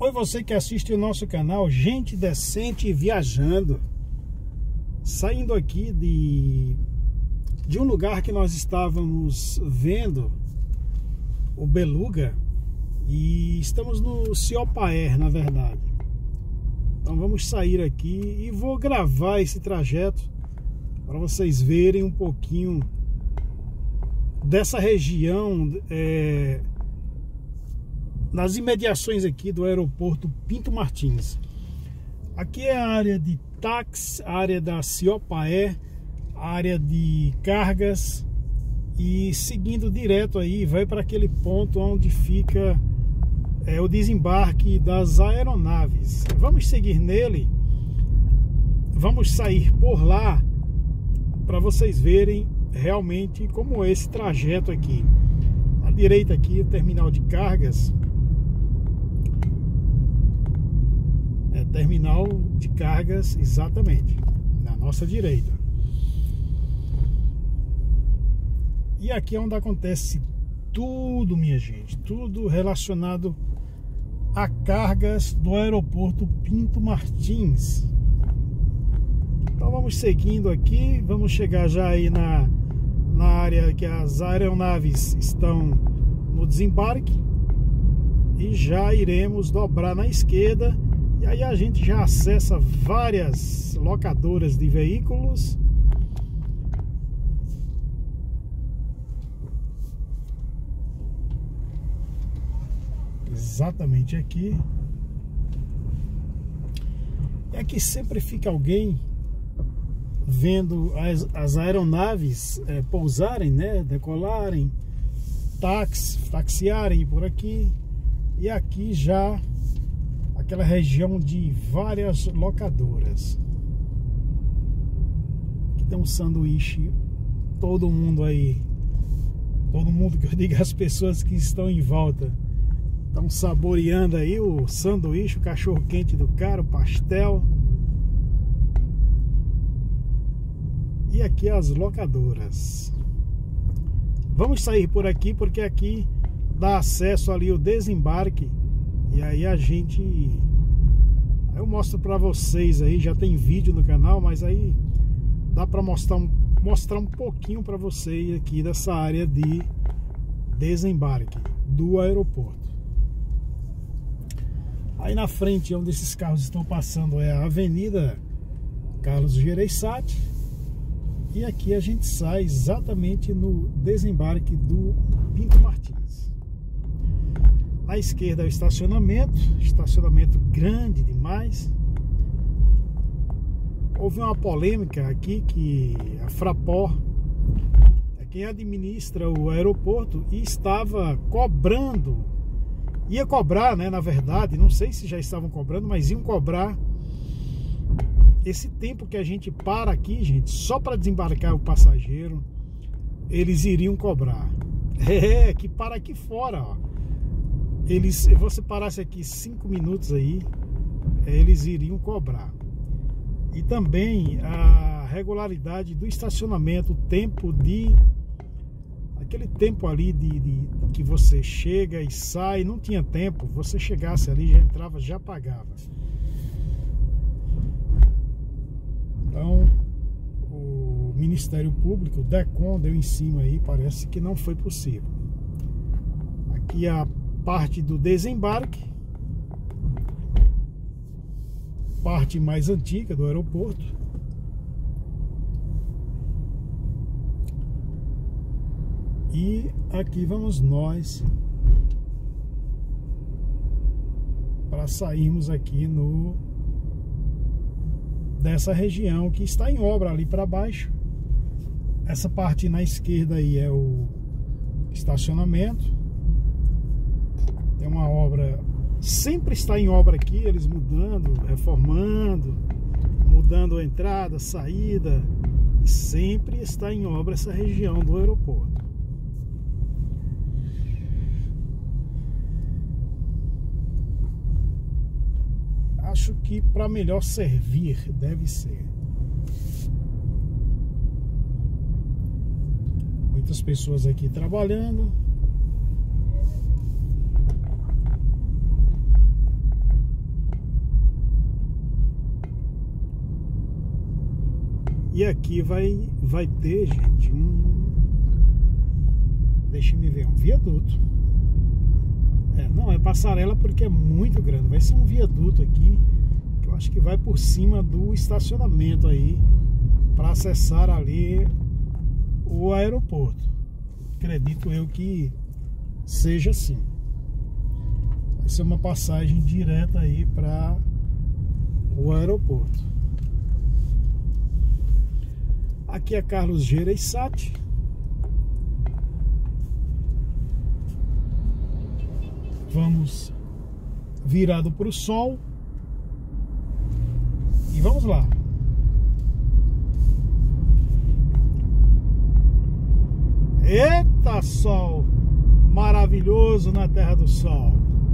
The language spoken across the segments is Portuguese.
Oi, você que assiste o nosso canal Gente Decente Viajando. Saindo aqui de um lugar que nós estávamos vendo, o Beluga, e estamos no Siopaer, na verdade. Então vamos sair aqui e vou gravar esse trajeto para vocês verem um pouquinho dessa região, nas imediações aqui do aeroporto Pinto Martins. Aqui é a área de táxi, a área da Siopaer, a área de cargas, e seguindo direto aí vai para aquele ponto onde fica o desembarque das aeronaves. Vamos seguir nele, vamos sair por lá para vocês verem realmente como é esse trajeto aqui. À direita aqui o terminal de cargas. Terminal de cargas, exatamente na nossa direita. E aqui é onde acontece tudo, minha gente, tudo relacionado a cargas do aeroporto Pinto Martins. Então vamos seguindo aqui, vamos chegar já aí na área que as aeronaves estão no desembarque, e já iremos dobrar na esquerda. E aí a gente já acessa várias locadoras de veículos. Exatamente aqui. E aqui sempre fica alguém vendo as aeronaves pousarem, né, decolarem, taxiarem por aqui. E aqui já aquela região de várias locadoras. Aqui tem um sanduíche, todo mundo aí, todo mundo que eu digo, as pessoas que estão em volta, estão saboreando aí o sanduíche, o cachorro quente do cara, o pastel. E aqui as locadoras. Vamos sair por aqui porque aqui dá acesso ali o desembarque. E aí eu mostro pra vocês aí, já tem vídeo no canal, mas aí dá pra mostrar um pouquinho pra vocês aqui dessa área de desembarque do aeroporto. Aí na frente, onde esses carros estão passando, é a Avenida Carlos Gereissati. E aqui a gente sai exatamente no desembarque do Pinto Martins. À esquerda é o estacionamento grande demais. Houve uma polêmica aqui que a Fraport, quem administra o aeroporto, e estava cobrando, ia cobrar, né, na verdade, não sei se já estavam cobrando, mas iam cobrar esse tempo que a gente para aqui, gente, só para desembarcar o passageiro, eles iriam cobrar. Que para aqui fora, ó. Se você parasse aqui 5 minutos aí, eles iriam cobrar. E também a regularidade do estacionamento, o tempo aquele tempo ali que você chega e sai, não tinha tempo, você chegasse ali, já entrava, já pagava. Então o Ministério Público, o DECOM, deu em cima aí, parece que não foi possível. Aqui a parte do desembarque, parte mais antiga do aeroporto. E aqui vamos nós para sairmos aqui dessa região que está em obra ali para baixo. Essa parte na esquerda aí é o estacionamento. Tem uma obra, sempre está em obra aqui, eles mudando, reformando, mudando a entrada, saída, e sempre está em obra essa região do aeroporto. Acho que para melhor servir deve ser. Muitas pessoas aqui trabalhando. E aqui vai ter, gente, deixa-me ver, um viaduto. Não é passarela porque é muito grande. Vai ser um viaduto aqui, que eu acho que vai por cima do estacionamento aí, para acessar ali o aeroporto. Acredito eu que seja assim. Vai ser uma passagem direta aí para o aeroporto. Aqui é Carlos Gereissati. Vamos virado para o sol. E vamos lá. Eita, sol maravilhoso na Terra do Sol.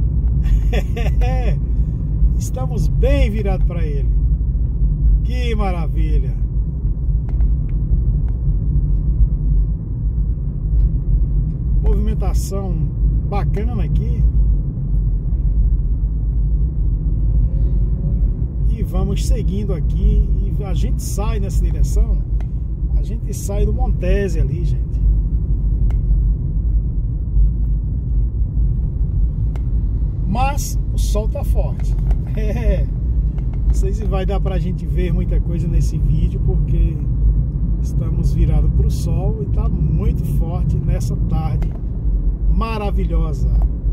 Estamos bem virados para ele. Que maravilha. Movimentação bacana aqui. E vamos seguindo aqui. E a gente sai nessa direção. A gente sai do Montese ali, gente. Mas o sol tá forte. Não sei se vai dar pra gente ver muita coisa nesse vídeo, porque estamos virados pro sol e tá muito forte nessa tarde maravilhosa.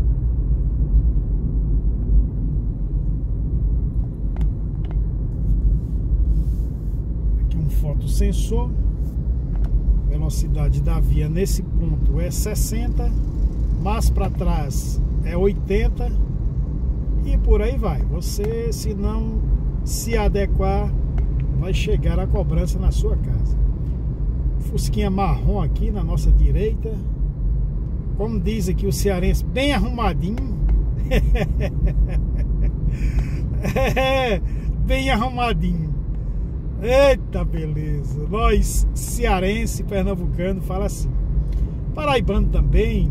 Aqui um fotossensor. Velocidade da via nesse ponto é 60, mas para trás é 80 e por aí vai. Você, se não se adequar, vai chegar a cobrança na sua casa. Fusquinha marrom aqui na nossa direita. Como diz aqui o cearense, bem arrumadinho. Bem arrumadinho. Eita, beleza. Nós, cearense, pernambucano, fala assim. Paraibano também.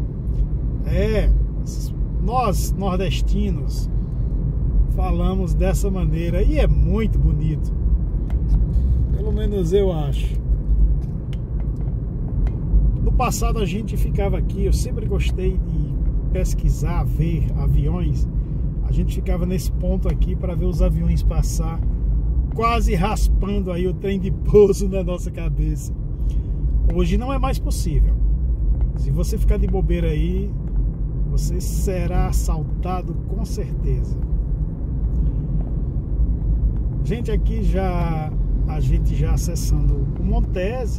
Nós, nordestinos, falamos dessa maneira. E é muito bonito. Pelo menos eu acho. No passado a gente ficava aqui. Eu sempre gostei de pesquisar, ver aviões. A gente ficava nesse ponto aqui para ver os aviões passar, quase raspando aí o trem de pouso na nossa cabeça. Hoje não é mais possível. Se você ficar de bobeira aí, você será assaltado com certeza. Gente, aqui a gente já acessando o Montese.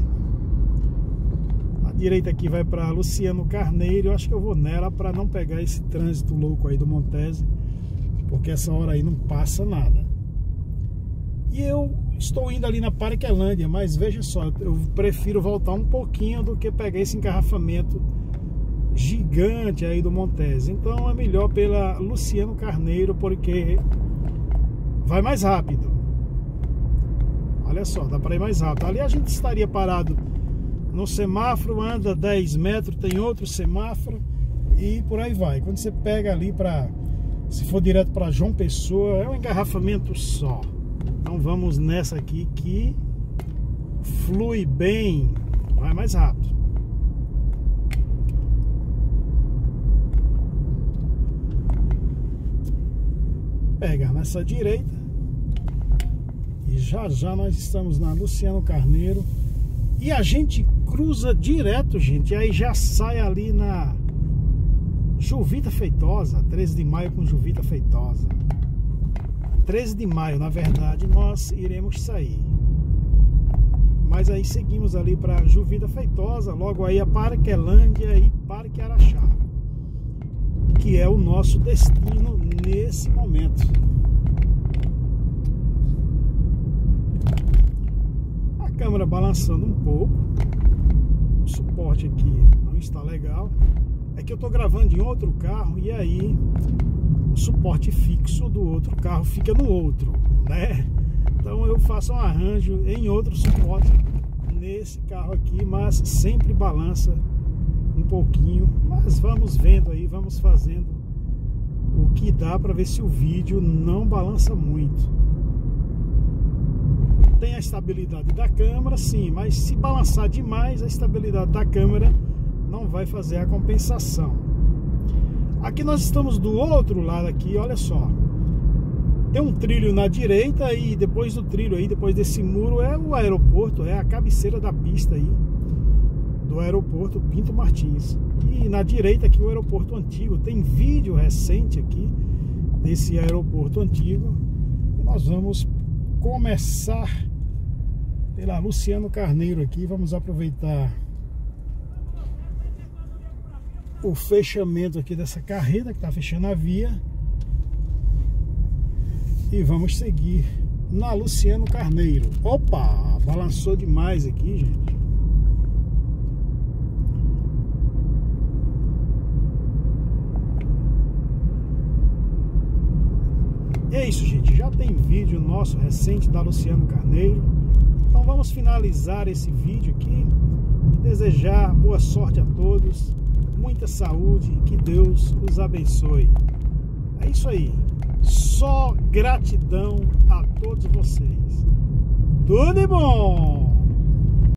A direita aqui vai para Luciano Carneiro. Eu acho que eu vou nela para não pegar esse trânsito louco aí do Montese, porque essa hora aí não passa nada. E eu estou indo ali na Parquelândia, mas veja só, eu prefiro voltar um pouquinho do que pegar esse engarrafamento gigante aí do Montese. Então é melhor pela Luciano Carneiro, porque vai mais rápido. Olha só, dá para ir mais rápido. Ali a gente estaria parado no semáforo, anda 10 metros, tem outro semáforo e por aí vai. Quando você pega ali se for direto para João Pessoa, é um engarrafamento só. Então vamos nessa aqui que flui bem, vai mais rápido. Pega nessa direita e já nós estamos na Luciano Carneiro e a gente cruza direto, gente, e aí já sai ali na Juvita Feitosa, 13 de maio com Juvita Feitosa. 13 de maio, na verdade, nós iremos sair. Mas aí seguimos ali para Juvita Feitosa, logo aí a Parquelândia e Parque Araxá, que é o nosso destino nesse momento. A câmera balançando um pouco, o suporte aqui não está legal. É que eu estou gravando em outro carro e aí o suporte fixo do outro carro fica no outro, né? Então eu faço um arranjo em outro suporte nesse carro aqui, mas sempre balança um pouquinho. Mas vamos vendo aí, vamos fazendo o que dá para ver se o vídeo não balança muito. tem a estabilidade da câmera, sim, mas se balançar demais, a estabilidade da câmera não vai fazer a compensação. Aqui nós estamos do outro lado aqui, olha só. Tem um trilho na direita e depois do trilho aí, depois desse muro, é o aeroporto, é a cabeceira da pista aí do aeroporto Pinto Martins. E na direita aqui o aeroporto antigo. Tem vídeo recente aqui desse aeroporto antigo. E nós vamos começar pela Luciano Carneiro aqui. Vamos aproveitar o fechamento aqui dessa carreta que está fechando a via. E vamos seguir na Luciano Carneiro. Opa, balançou demais aqui, gente. E é isso, gente. Já tem vídeo nosso recente da Luciano Carneiro. Então vamos finalizar esse vídeo aqui. Desejar boa sorte a todos. Muita saúde. Que Deus os abençoe. É isso aí. Só gratidão a todos vocês. Tudo de bom!